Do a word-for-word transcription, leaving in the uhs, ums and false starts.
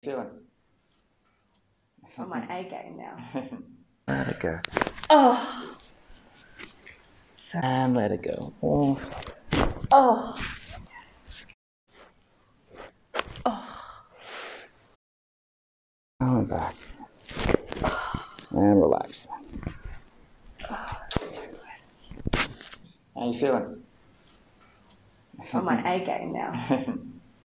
feeling? On my A game now. Let it go. Oh. And let it go. Oh. Oh. Oh. And back. And relax. How you feeling? On my A game now.